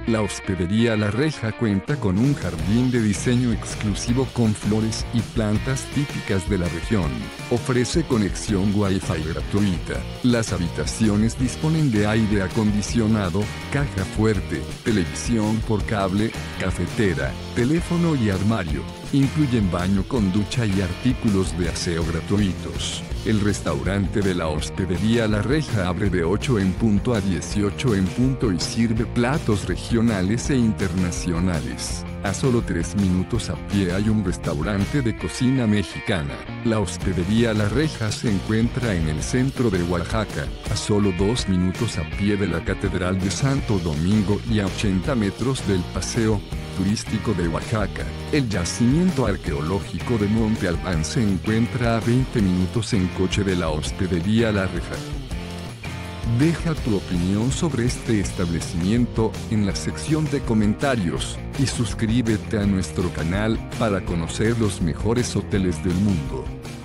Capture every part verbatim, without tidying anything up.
La Hospedería La Reja cuenta con un jardín de diseño exclusivo con flores y plantas típicas de la región. Ofrece conexión Wi-Fi gratuita. Las habitaciones disponen de aire acondicionado, caja fuerte, televisión por cable, cafetera, teléfono y armario. Incluyen baño con ducha y artículos de aseo gratuitos. El restaurante de la Hospedería La Reja abre de ocho en punto a dieciocho en punto y sirve platos regionales e internacionales. A solo tres minutos a pie hay un restaurante de cocina mexicana. La Hospedería La Reja se encuentra en el centro de Oaxaca, a solo dos minutos a pie de la Catedral de Santo Domingo y a ochenta metros del Paseo Turístico de Oaxaca. El yacimiento arqueológico de Monte Albán se encuentra a veinte minutos en coche de la Hospedería La Reja. Deja tu opinión sobre este establecimiento en la sección de comentarios y suscríbete a nuestro canal para conocer los mejores hoteles del mundo.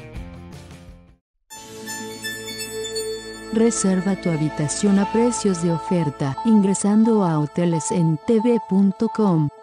Reserva tu habitación a precios de oferta ingresando a hoteles en t v punto com.